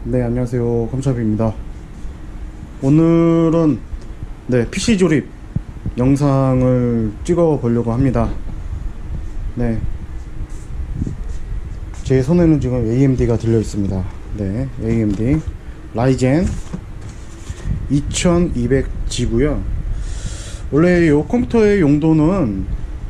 네, 안녕하세요. 컴샵입니다. 오늘은 PC 조립 영상을 찍어 보려고 합니다. 네, 제 손에는 지금 AMD가 들려 있습니다. 네, AMD 라이젠 2200G고요. 원래 이 컴퓨터의 용도는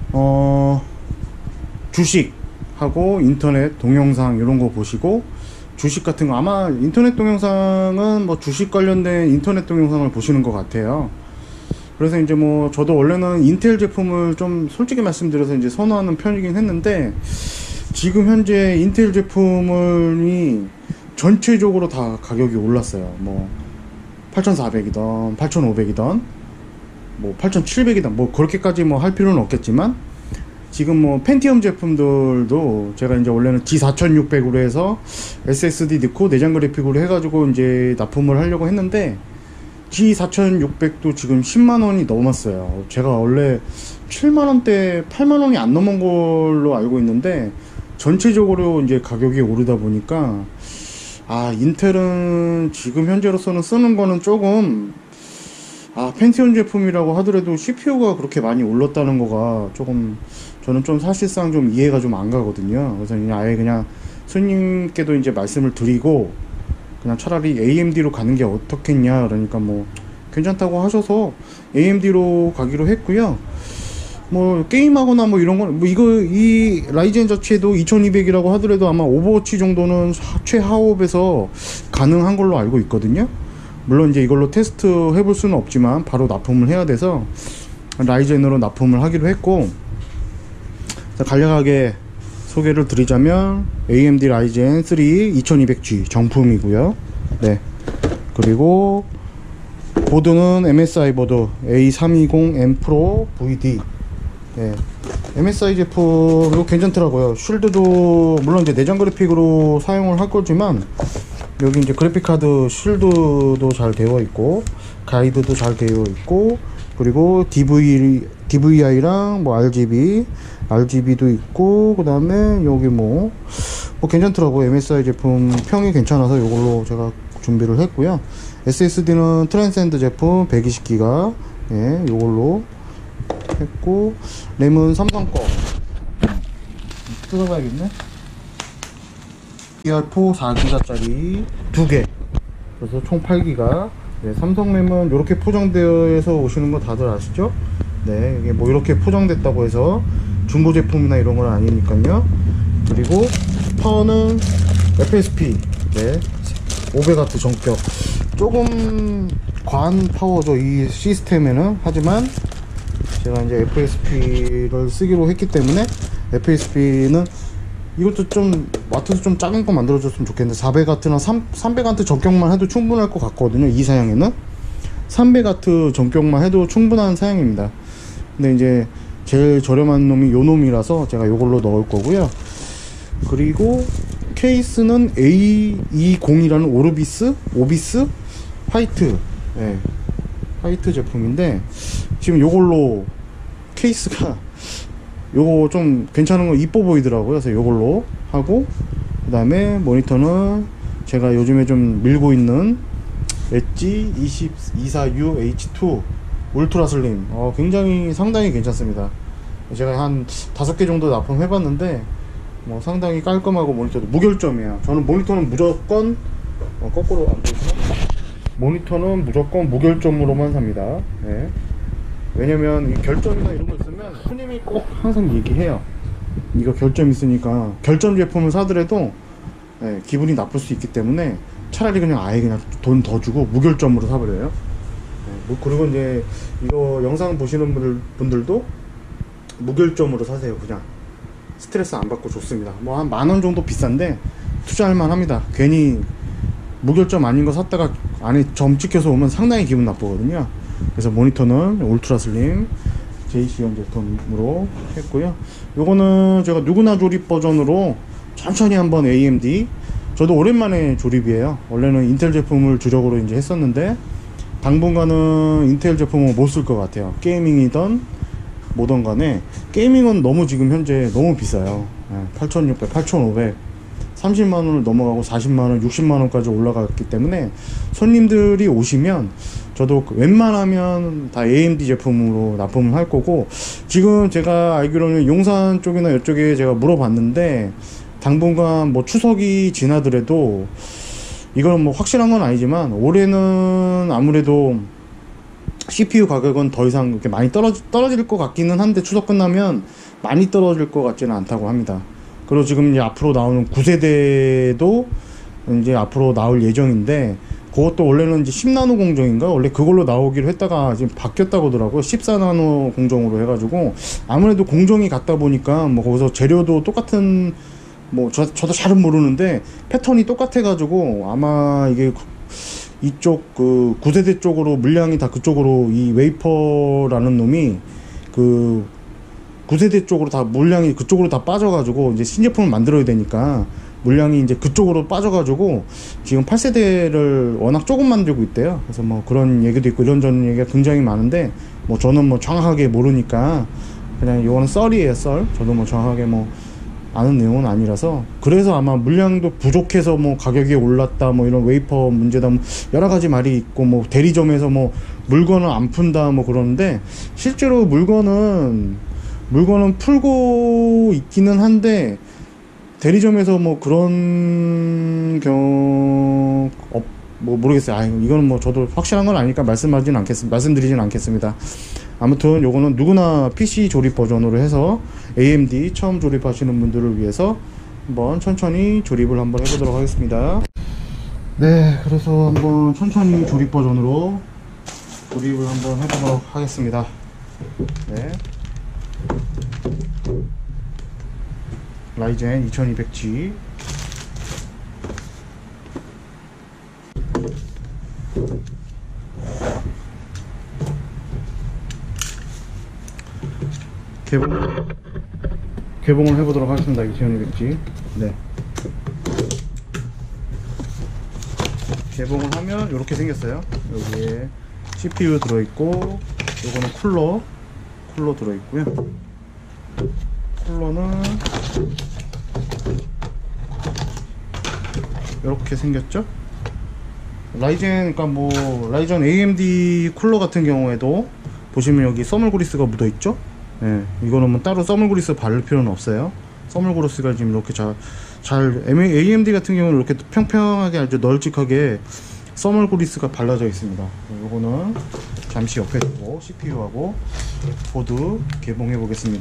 주식하고 인터넷 동영상 이런 거 보시고, 주식 같은 거 아마 인터넷 동영상은 뭐 주식 관련된 인터넷 동영상을 보시는 것 같아요. 그래서 이제 뭐 저도 원래는 인텔 제품을 좀 솔직히 말씀드려서 이제 선호하는 편이긴 했는데, 지금 현재 인텔 제품이 전체적으로 다 가격이 올랐어요. 뭐 8400이던 8500이던 뭐 8700이던 뭐 그렇게까지 뭐 할 필요는 없겠지만, 지금 뭐 펜티엄 제품들도 제가 이제 원래는 G4600으로 해서 SSD 넣고 내장 그래픽으로 해가지고 이제 납품을 하려고 했는데, G4600도 지금 10만원이 넘었어요. 제가 원래 7만원대 8만원이 안 넘은 걸로 알고 있는데, 전체적으로 이제 가격이 오르다 보니까 인텔은 지금 현재로서는 쓰는 거는 조금, 펜티엄 제품이라고 하더라도 CPU가 그렇게 많이 올랐다는 거가 조금, 저는 좀 사실상 좀 이해가 좀 안 가거든요. 그래서 그냥 아예 그냥 손님께도 이제 말씀을 드리고, 그냥 차라리 AMD로 가는 게 어떻겠냐, 그러니까 뭐 괜찮다고 하셔서 AMD로 가기로 했고요. 뭐 게임하거나 뭐 이런 건 뭐 이 라이젠 자체도 2200이라고 하더라도 아마 오버워치 정도는 최하업에서 가능한 걸로 알고 있거든요. 물론 이제 이걸로 테스트 해볼 수는 없지만 바로 납품을 해야 돼서 라이젠으로 납품을 하기로 했고, 간략하게 소개를 드리자면 AMD 라이젠 3 2200G 정품이고요. 네, 그리고 보드는 MSI 보드 A320M Pro VD. 네, MSI 제품 이거 괜찮더라고요. 쉴드도 물론 이제 내장 그래픽으로 사용을 할 거지만, 여기 이제 그래픽 카드 쉴드도 잘 되어 있고, 가이드도 잘 되어 있고, 그리고 DVI랑 뭐 RGB도 있고, 그 다음에 여기 뭐 괜찮더라고요. MSI 제품 평이 괜찮아서 이걸로 제가 준비를 했고요. SSD는 트랜센드 제품 120기가, 예, 이걸로 했고, 램은 삼성 거 뜯어봐야겠네. DDR4 4기가짜리 2개, 그래서 총 8기가. 네, 삼성 램은 이렇게 포장되어서 오시는 거 다들 아시죠? 네, 이게 뭐 이렇게 포장됐다고 해서 중고 제품이나 이런 건 아니니까요. 그리고 파워는 FSP, 네, 500W 전격. 조금 과한 파워죠, 이 시스템에는. 하지만 제가 이제 FSP를 쓰기로 했기 때문에, FSP는 이것도 좀 와트도 좀 작은 거 만들어줬으면 좋겠는데, 400W나 300W 전격만 해도 충분할 것 같거든요. 이 사양에는 300W 전격만 해도 충분한 사양입니다. 근데 이제 제일 저렴한 놈이 요 놈이라서 제가 요걸로 넣을 거고요. 그리고 케이스는 A20이라는 오비스 화이트, 네, 화이트 제품인데, 지금 요걸로 케이스가 요거 좀 괜찮은 거 이뻐 보이더라고요. 그래서 요걸로 하고, 그 다음에 모니터는 제가 요즘에 좀 밀고 있는 엣지 246H2 울트라 슬림. 굉장히 상당히 괜찮습니다. 제가 한 5개 정도 납품해 봤는데 뭐 상당히 깔끔하고, 모니터도 무결점이에요. 저는 모니터는 무조건 거꾸로 안 보이시나? 모니터는 무조건 무결점으로만 삽니다. 네. 왜냐면 이 결점이나 이런 거 있으면 손님이 꼭 항상 얘기해요. 이거 결점 있으니까 결점 제품을 사더라도, 네, 기분이 나쁠 수 있기 때문에 차라리 그냥 아예 그냥 돈 더 주고 무결점으로 사버려요. 네, 뭐 그리고 이제 이거 영상 보시는 분들도 무결점으로 사세요. 그냥 스트레스 안 받고 좋습니다. 뭐 한 10,000원 정도 비싼데 투자할 만합니다. 괜히 무결점 아닌 거 샀다가 안에 점 찍혀서 오면 상당히 기분 나쁘거든요. 그래서 모니터는 울트라 슬림 JC형 제품으로 했고요. 요거는 제가 누구나 조립 버전으로 천천히 한번 AMD, 저도 오랜만에 조립이에요. 원래는 인텔 제품을 주력으로 이제 했었는데, 당분간은 인텔 제품은 못 쓸 것 같아요. 게이밍이던 뭐던 간에. 게이밍은 너무 지금 현재 너무 비싸요. 8600, 8500 30만원을 넘어가고 40만원 60만원까지 올라갔기 때문에 손님들이 오시면 저도 웬만하면 다 AMD 제품으로 납품을 할 거고, 지금 제가 알기로는 용산 쪽이나 이쪽에 제가 물어봤는데 당분간 뭐 추석이 지나더라도, 이건 뭐 확실한 건 아니지만 올해는 아무래도 CPU 가격은 더 이상 이렇게 많이 떨어질 것 같기는 한데, 추석 끝나면 많이 떨어질 것 같지는 않다고 합니다. 그리고 지금 이제 앞으로 나오는 9세대도 이제 앞으로 나올 예정인데, 그것도 원래는 이제 10나노 공정인가 원래 그걸로 나오기로 했다가 지금 바뀌었다고 하더라고요. 14나노 공정으로 해가지고, 아무래도 공정이 같다 보니까 뭐 거기서 재료도 똑같은, 뭐 저도 잘은 모르는데 패턴이 똑같아 가지고 아마 이게 이쪽 그 9세대 쪽으로 물량이 다 그쪽으로, 이 웨이퍼라는 놈이 그 9세대 쪽으로 다 물량이 그쪽으로 다 빠져가지고 이제 신제품을 만들어야 되니까 물량이 이제 그쪽으로 빠져가지고 지금 8세대를 워낙 조금 만들고 있대요. 그래서 뭐 그런 얘기도 있고 이런저런 얘기가 굉장히 많은데, 뭐 저는 뭐 정확하게 모르니까 그냥 이거는 썰이에요, 썰. 저도 뭐 정확하게 뭐 아는 내용은 아니라서. 그래서 아마 물량도 부족해서 뭐 가격이 올랐다, 뭐 이런 웨이퍼 문제다, 뭐 여러 가지 말이 있고, 뭐 대리점에서 뭐 물건을 안 푼다 뭐 그러는데, 실제로 물건은 풀고 있기는 한데 대리점에서 뭐 그런 뭐 모르겠어요. 이거는 뭐 저도 확실한 건 아니니까 말씀드리진 않겠습니다. 아무튼 요거는 누구나 PC 조립 버전으로 해서 AMD 처음 조립하시는 분들을 위해서 한번 천천히 조립을 한번 해보도록 하겠습니다. 네, 그래서 한번 천천히 조립 버전으로 조립을 한번 해보도록 하겠습니다. 네, 라이젠 2200G 개봉을 해보도록 하겠습니다. 2200G. 네, 개봉을 하면 이렇게 생겼어요. 여기에 CPU 들어있고, 요거는 쿨러 들어있고요. 쿨러는 이렇게 생겼죠. 라이젠, 그러니까 뭐 라이젠 AMD 쿨러 같은 경우에도 보시면 여기 써멀그리스가 묻어있죠. 예, 이거는 뭐 따로 써멀그리스 바를 필요는 없어요. 써멀그리스가 지금 이렇게 AMD 같은 경우는 이렇게 평평하게 아주 널찍하게 써멀그리스가 발라져 있습니다. 요거는 잠시 옆에 두고 CPU하고 보드 개봉해 보겠습니다.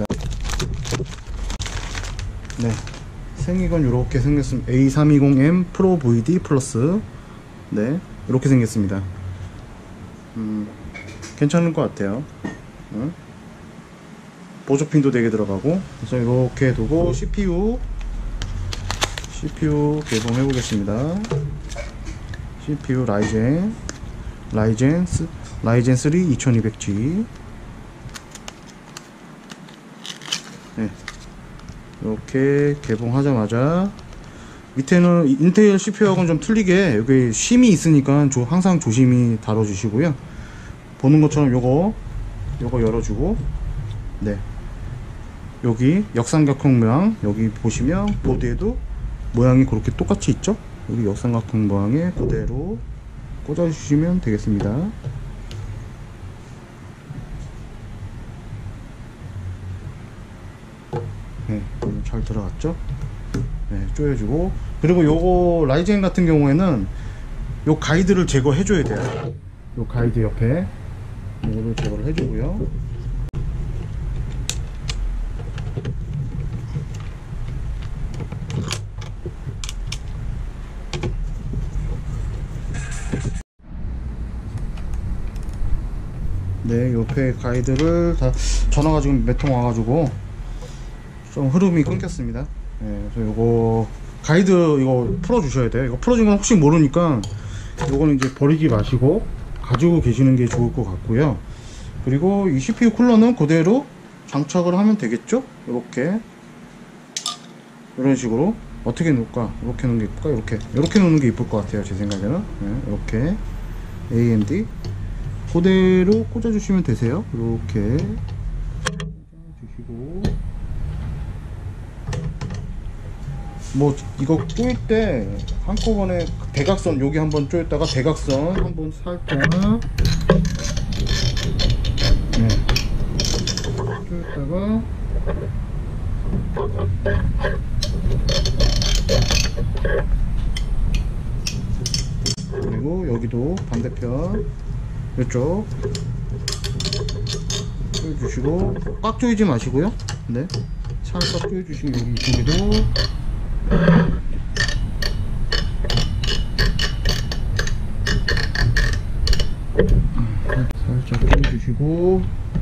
네, 생긴 이렇게 생겼습니다. A320M 프로 VD 플러스. 네, 이렇게 생겼습니다. 괜찮을 것 같아요. 보조핀도 4개 들어가고. 그래서 이렇게 두고 CPU 개봉해 보겠습니다. CPU 라이젠 3 2200G. 네, 이렇게 개봉하자마자 밑에는 인텔 CPU하고는 좀 틀리게 여기 심이 있으니까 항상 조심히 다뤄주시고요. 보는 것처럼 요거 열어주고, 네, 여기 역삼각형 모양, 여기 보시면 보드에도 모양이 그렇게 똑같이 있죠. 여기 역삼각형 모양에 그대로 꽂아주시면 되겠습니다. 네, 잘 들어갔죠. 네, 조여주고. 그리고 요거 라이젠 같은 경우에는 요 가이드를 제거해 줘야 돼요. 요 가이드 옆에 이거를 제거를 해주고요. 네, 옆에 가이드를 다, 전화가 지금 몇 통 와가지고 좀 흐름이 끊겼습니다. 네, 그래서 요거 가이드 이거 풀어 주셔야 돼요. 이거 풀어진 건 혹시 모르니까 요거는 이제 버리지 마시고 가지고 계시는 게 좋을 것 같고요. 그리고 이 CPU 쿨러는 그대로 장착을 하면 되겠죠. 이렇게 이런 식으로. 어떻게 놓을까? 이렇게 놓는 게 이쁠까? 이렇게 놓는 게 이쁠 것 같아요, 제 생각에는. 네, 이렇게 AMD 그대로 꽂아 주시면 되세요. 이렇게 주시고, 뭐 이거 조일 때 한꺼번에 대각선 여기 한번 조였다가 대각선 한번 살짝 네. 조였다가 그리고 여기도 반대편 이쪽 조여주시고 꽉 조이지 마시고요. 네, 살짝 조여주시고 여기 이쪽에도 살짝 조여주시고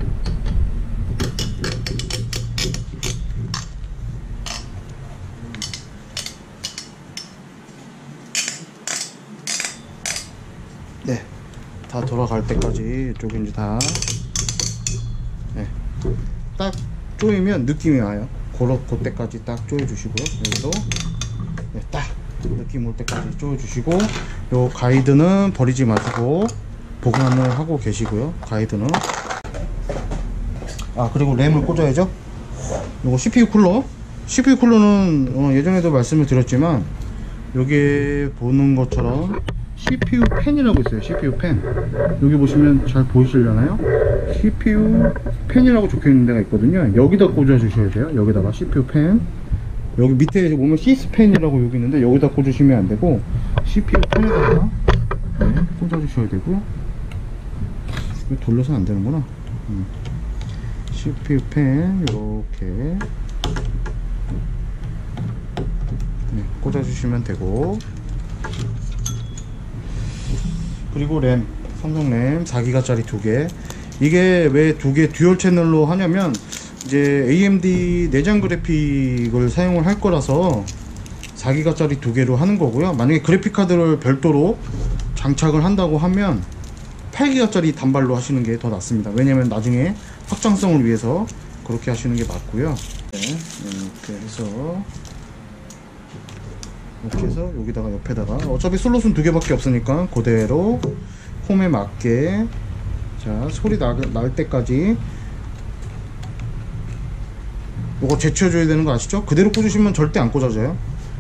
네, 다 돌아갈 때까지 이쪽에 이제 다 네, 딱 조이면 느낌이 와요. 그때까지 딱 조여주시고요. 여기도 네, 딱 느낌 올 때까지 조여주시고 요 가이드는 버리지 마시고 보관을 하고 계시고요. 가이드는 그리고 램을 꽂아야죠. 요거 CPU 쿨러는 예전에도 말씀을 드렸지만 여기에 보는 것처럼 CPU 펜이라고 있어요. CPU 펜 여기 보시면 잘 보이시려나요? CPU 펜이라고 적혀있는 데가 있거든요. 여기다 꽂아 주셔야 돼요. 여기다가 CPU 펜 여기 밑에 보면 시스 펜이라고 여기 있는데 여기다 꽂으시면 안되고 CPU 펜에다가 네, 꽂아 주셔야 되고 이거 돌려서 안되는구나. CPU 펜 이렇게 네, 꽂아 주시면 되고 그리고 램 삼성 램 4기가짜리 2개 이게 왜 2개 듀얼 채널로 하냐면 이제 AMD 내장 그래픽을 사용을 할 거라서 4기가짜리 2개로 하는 거고요. 만약에 그래픽카드를 별도로 장착을 한다고 하면 8기가짜리 단발로 하시는 게 더 낫습니다. 왜냐면 나중에 확장성을 위해서 그렇게 하시는 게 맞고요. 네, 이렇게 해서 여기다가 옆에다가 어차피 슬롯은 2개밖에 없으니까 그대로 홈에 맞게 자 소리 날 때까지 요거 제쳐줘야 되는 거 아시죠? 그대로 꽂으시면 절대 안 꽂아져요.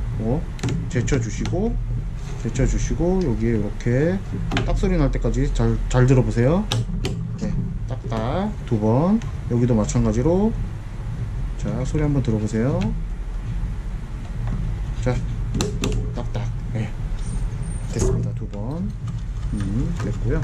제쳐주시고 여기에 이렇게 딱 소리 날 때까지 잘 들어보세요. 네, 딱딱 2번 여기도 마찬가지로 자 소리 한번 들어보세요. 자 딱딱 네, 됐습니다. 2번 됐고요.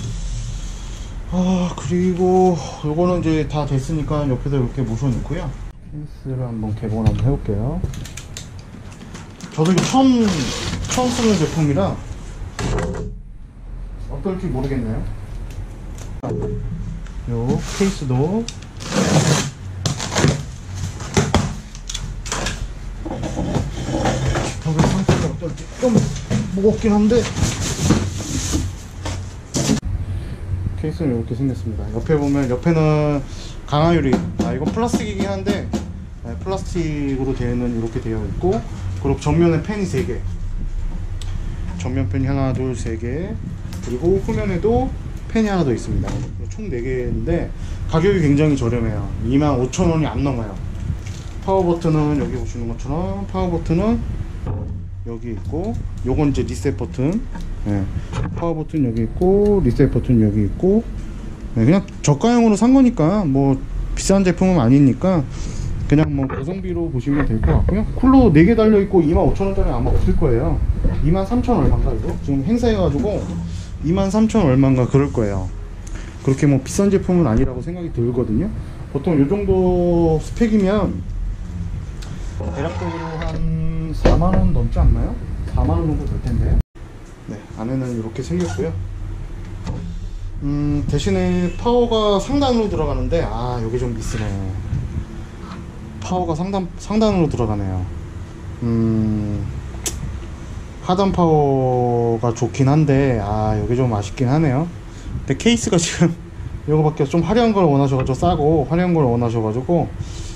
그리고 요거는 이제 다 됐으니까 옆에다 이렇게 모셔놓고요. 케이스를 한번 개봉 한번 해볼게요. 저도 이거 처음 쓰는 제품이라 어떨지 모르겠네요. 요 케이스도 저도 상태가 어떨지 좀 무겁긴 한데 케이스는 이렇게 생겼습니다. 옆에 보면 옆에는 강화유리 이건 플라스틱이긴 한데 플라스틱으로 되어 있는 이렇게 되어 있고 그리고 전면에 펜이 3개 전면 펜이 하나 둘 3개 그리고 후면에도 펜이 하나 더 있습니다. 총 4개인데 가격이 굉장히 저렴해요. 25,000원이 안 넘어요. 파워 버튼은 여기 보시는 것처럼 파워 버튼은 여기 있고 요건 이제 리셋 버튼 파워 버튼 여기 있고 리셋 버튼 여기 있고 그냥 저가형으로 산 거니까 뭐 비싼 제품은 아니니까 그냥 뭐 가성비로 보시면 될 것 같고요. 쿨러 4개 달려있고 25,000원짜리 아마 없을 거예요. 23,000 얼마인가 이거? 지금 행사해가지고 23,000 얼마인가 그럴 거예요. 그렇게 뭐 비싼 제품은 아니라고 생각이 들거든요. 보통 요 정도 스펙이면 대략적으로 한 4만원 넘지 않나요? 4만원 정도 될 텐데. 네, 안에는 이렇게 생겼고요. 대신에 파워가 상단으로 들어가는데 여기 좀 미스네. 파워가 상단으로 들어가네요. 하단 파워가 좋긴 한데 여기 좀 아쉽긴 하네요. 근데 케이스가 지금 요거밖에 좀 화려한 걸 원하셔가지고 싸고 화려한 걸 원하셔가지고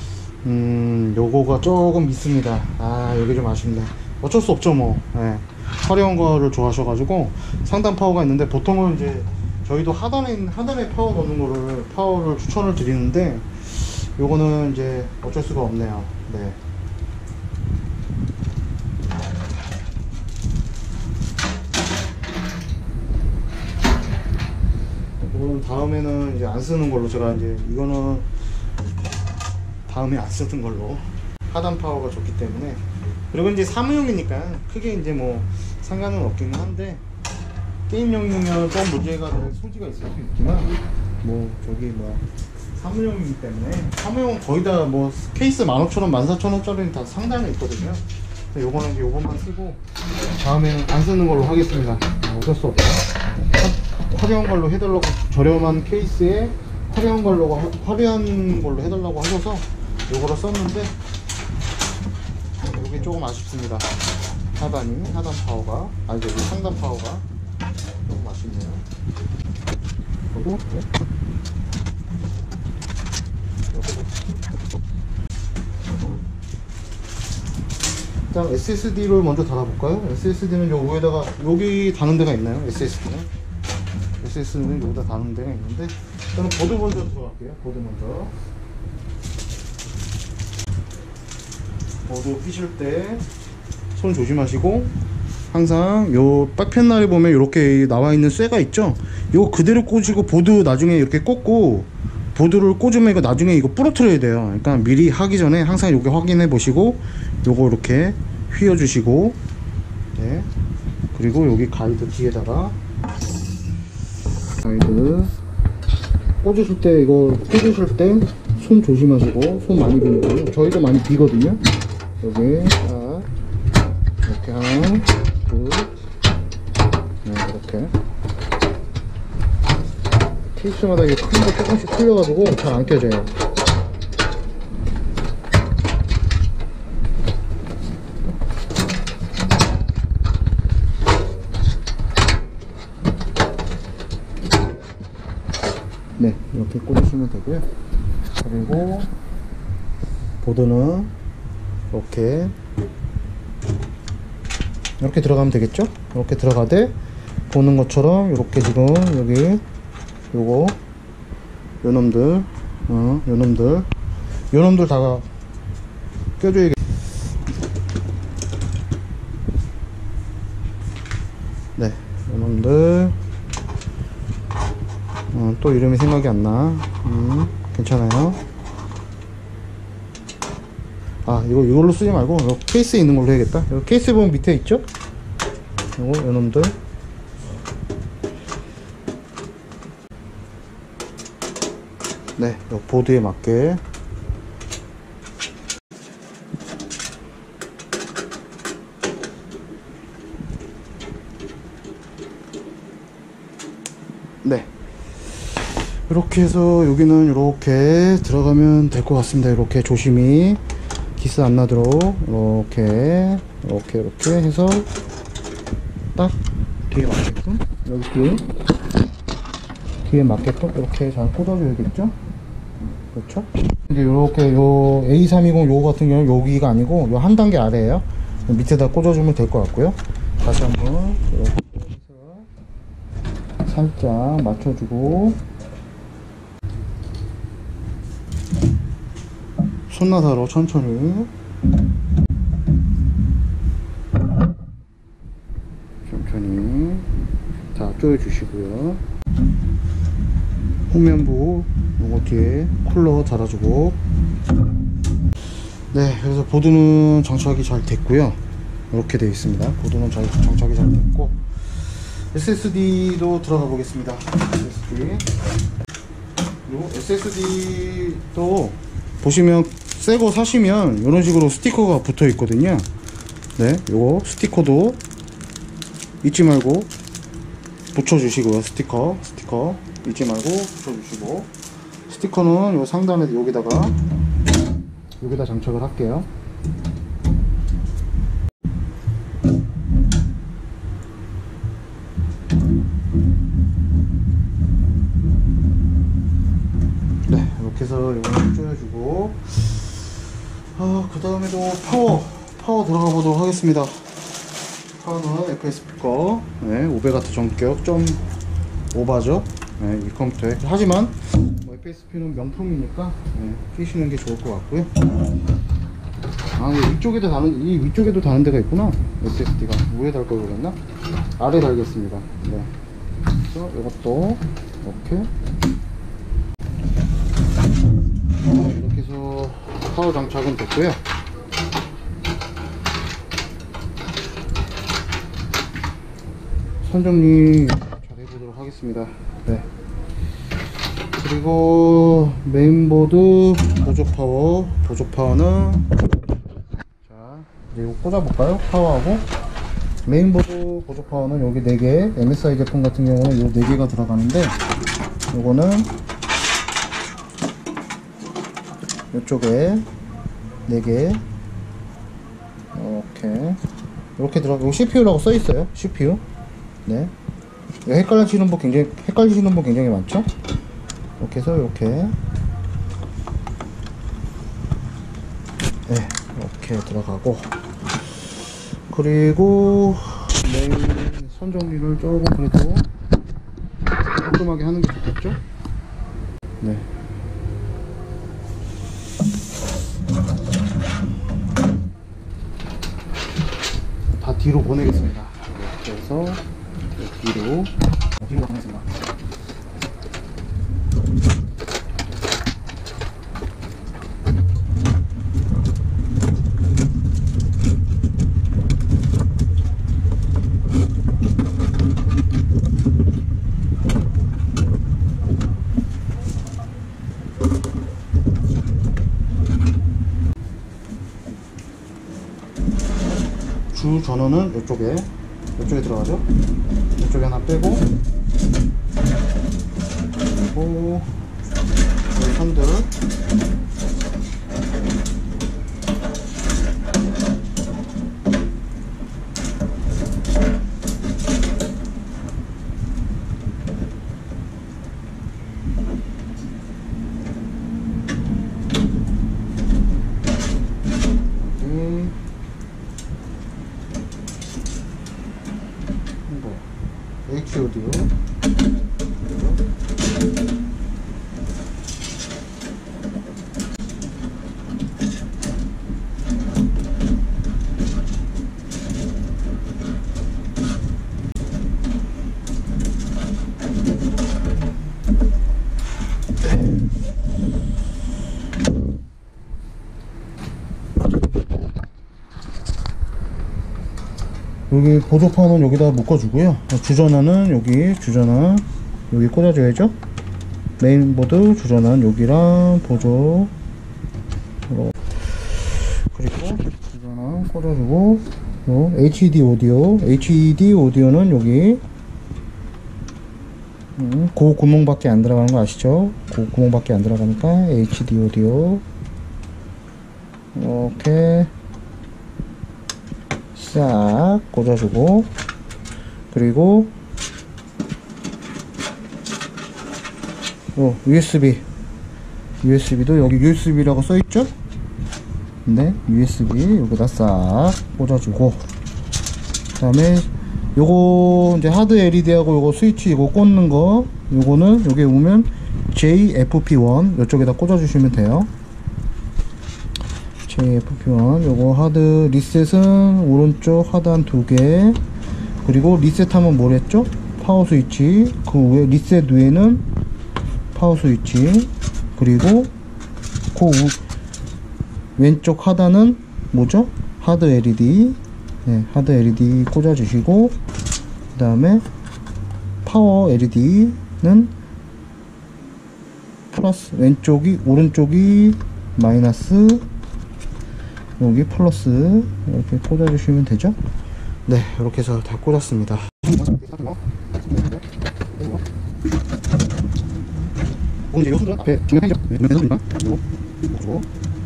요거가 조금 있습니다. 여기 좀 아쉽네. 어쩔 수 없죠 뭐. 네. 화려한 거를 좋아하셔가지고 상단 파워가 있는데 보통은 이제 저희도 하단에 파워 넣는 거를 파워를 추천을 드리는데 요거는 이제 어쩔 수가 없네요. 네. 이거는 다음에는 이제 안 쓰는 걸로, 제가 이제 이거는 다음에 안 쓰는 걸로. 하단 파워가 좋기 때문에. 그리고 이제 사무용이니까 크게 이제 뭐 상관은 없기는 한데, 게임용이면 좀 문제가 될 소지가 있을 수 있지만, 뭐 저기 뭐 사무용이기 때문에. 사무용은 거의 다 뭐 케이스 15,000원, 14,000원짜리는 다 상단에 있거든요. 요거는 이제 요것만 쓰고 다음에는 안 쓰는 걸로 하겠습니다. 어쩔 수 없다. 화려한 걸로 해달라고, 저렴한 케이스에 화려한 걸로 해달라고 하셔서 요거를 썼는데, 여기 조금 아쉽습니다. 하단 파워가, 아니 저기 상단 파워가 조금 아쉽네요. 그리고 일단 SSD를 먼저 달아볼까요? SSD는 요 위에다가, 여기 다는 데가 있나요? SSD는 여기다 다는 데가 있는데, 저는 보드 먼저 들어갈게요. 보드 먼저. 보드 끼실 때 손 조심하시고, 항상 요 백패널에 보면 이렇게 나와 있는 쇠가 있죠? 이거 그대로 꽂으시고, 보드 나중에 이렇게 꽂고, 보드를 꽂으면 이거 나중에 이거 부러뜨려야 돼요. 그러니까 미리 하기 전에 항상 이렇게 확인해 보시고, 요거 이렇게 휘어 주시고, 네. 그리고 여기 가이드 뒤에다가, 가이드 꽂으실 때, 이거 꽂으실 때 손 조심하시고, 손 많이 비는 거, 저희도 많이 비거든요. 여기 이렇게 하나, 둘, 네, 이렇게 케이스마다 이게 큰 거 조금씩 틀려가지고 잘 안 껴져요. 네, 이렇게 꽂으시면 되고요. 그리고 보드는 이렇게 들어가면 되겠죠? 이렇게 들어가되, 보는 것처럼 이렇게 지금 여기 요놈들 다 껴줘야겠. 네, 요놈들 또 이름이 생각이 안 나. 괜찮아요. 이걸로 쓰지 말고 요 케이스에 있는 걸로 해야겠다. 요 케이스 보면 밑에 있죠? 요놈들. 네, 요 보드에 맞게. 네, 이렇게 해서 여기는 이렇게 들어가면 될 것 같습니다. 이렇게 조심히 기스 안 나도록 이렇게 해서 딱 뒤에 맞게끔, 여기 뒤에 맞게끔 이렇게 잘 꽂아줘야겠죠? 그렇죠? 이제 이렇게 요 A320 요거 같은 경우는 여기가 아니고 요 한 단계 아래에요. 밑에다 꽂아주면 될 것 같고요. 다시 한번 이렇게 해서 살짝 맞춰주고, 손나사로 천천히 다 조여주시고요. 후면부 요거 뒤에 쿨러 달아주고. 네, 그래서 보드는 장착이 잘 됐고요. 이렇게 되어 있습니다. 보드는 잘 장착이 잘 됐고, SSD도 들어가 보겠습니다. SSD도 보시면 새거 사시면 이런 식으로 스티커가 붙어 있거든요. 네, 요거 스티커도 잊지 말고 붙여주시고요. 스티커 잊지 말고 붙여주시고, 스티커는 요 상단에 여기다 장착을 할게요. 네, 이렇게 해서 이거는 조여주고, 그 다음에도 파워 들어가 보도록 하겠습니다. 파워는 FS 스피커, 네, 500W 전격 좀 오바죠. 네, 이 컴퓨터에. 하지만 뭐 FSP는 명품이니까 끼시는 게 좋을 것 같고요. 이 위쪽에도 다는 데가 있구나. SSD가 위에 달 걸 그랬나? 아래 달겠습니다. 네. 그래서 이것도 이렇게 이렇게 해서 파워 장착은 됐고요. 선 정리 잘 해보도록 하겠습니다. 네. 그리고 메인보드 보조 파워는 자 이제 이거 꽂아볼까요? 파워하고 메인보드 보조 파워는 여기 4개, MSI 제품 같은 경우는 요 4개가 들어가는데 요거는 이쪽에 4개 이렇게 들어가. 요 CPU라고 써있어요. CPU. 네. 헷갈리시는 분 굉장히 많죠? 이렇게 해서 이렇게 네, 이렇게 들어가고, 그리고 메인 선 정리를 조금 그래도 깔끔하게 하는 게 좋겠죠? 네. 다 뒤로 보내겠습니다. 이렇게 해서 뒤로 보내겠습니다. 주 전원은 이쪽에 들어가죠. 이쪽에 하나 빼고, 그리고 이 선들 HOD요. 여기 보조판은 여기다 묶어주고요. 주전원은 주전원 여기 꽂아줘야죠. 메인보드 주전원 여기랑 보조, 그리고 주전원 꽂아주고, HED 오디오는 여기 그 구멍밖에 안 들어가는 거 아시죠? 그 구멍밖에 안 들어가니까 HD 오디오 이렇게 싹 꽂아주고, 그리고 USB도 여기 USB라고 써있죠? 네, USB 여기다 싹 꽂아주고, 그 다음에 요거 이제 하드 LED하고 요거 스위치 이거 꽂는 거, 요거는 여기 오면 JFP1 이쪽에다 꽂아주시면 돼요. JFP1 요거 하드 리셋은 오른쪽 하단 2개, 그리고 리셋하면 뭐랬죠? 파워 스위치, 그 위에 리셋 위에는 파워 스위치, 그리고 그 왼쪽 하단은 뭐죠? 하드 LED. 네, 하드 LED 꽂아주시고, 그 다음에 파워 LED는 플러스, 오른쪽이 마이너스, 여기 플러스 이렇게 꽂아주시면 되죠. 네, 이렇게 해서 다 꽂았습니다. 이제 요소는 앞에 중요하죠. 요소니까 이거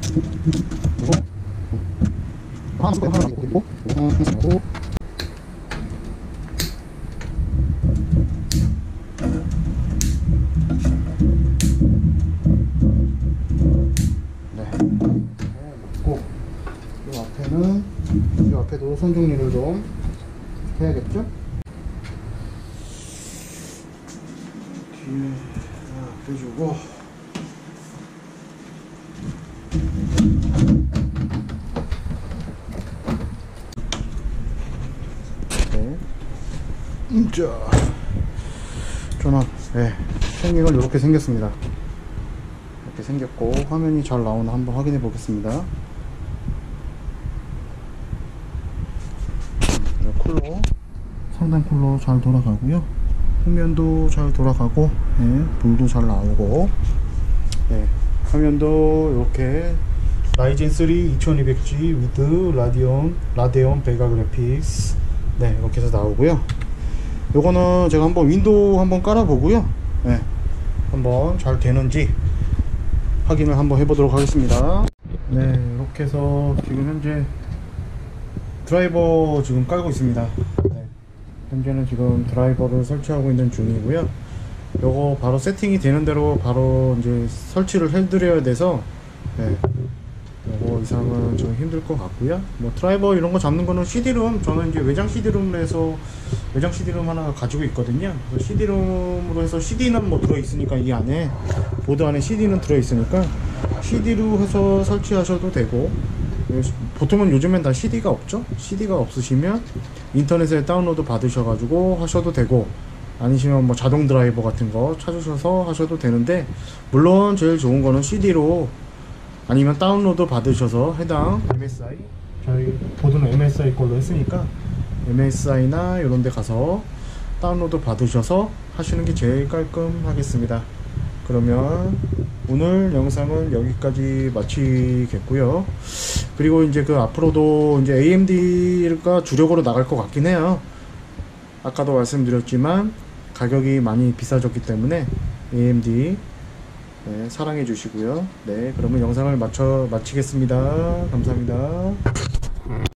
하나 꽂고, 이 앞에도 선 정리를 좀 해야겠죠? 뒤에 빼주고, 자 전원. 네, 생긴 건 이렇게 생겼습니다. 이렇게 생겼고, 화면이 잘 나오나 한번 확인해 보겠습니다. 쿨러, 상단 쿨러 잘 돌아가고요. 후면도 잘 돌아가고, 네, 불도 잘 나오고, 네, 화면도 이렇게 라이젠 3 2200G with 라데온 베가 그래픽스, 네, 이렇게 해서 나오고요. 요거는 제가 한번 윈도우 한번 깔아 보고요. 네, 한번 잘 되는지 확인을 한번 해보도록 하겠습니다. 네, 이렇게 해서 지금 현재 드라이버 지금 깔고 있습니다. 네, 현재는 지금 드라이버를 설치하고 있는 중이고요. 요거 바로 세팅이 되는 대로 바로 이제 설치를 해드려야 돼서, 네, 요거 이상은 좀 힘들 것 같고요. 뭐 드라이버 이런 거 잡는 거는 CD룸, 저는 이제 외장 CD룸에서 외장 CD룸 하나 가지고 있거든요. 그래서 CD룸으로 해서 CD는 뭐 들어있으니까, 이 안에 보드 안에 CD는 들어있으니까 CD로 해서 설치하셔도 되고, 보통은 요즘엔 다 CD가 없죠. CD가 없으시면 인터넷에 다운로드 받으셔가지고 하셔도 되고, 아니시면 뭐 자동 드라이버 같은 거 찾으셔서 하셔도 되는데, 물론 제일 좋은 거는 CD로 아니면 다운로드 받으셔서 해당 MSI, 저희 보드는 MSI 걸로 했으니까 MSI나 이런 데 가서 다운로드 받으셔서 하시는 게 제일 깔끔하겠습니다. 그러면 오늘 영상은 여기까지 마치겠고요. 그리고 이제 그 앞으로도 이제 AMD가 주력으로 나갈 것 같긴 해요. 아까도 말씀드렸지만 가격이 많이 비싸졌기 때문에 AMD, 네, 사랑해 주시고요. 네, 그러면 영상을 마치겠습니다. 감사합니다.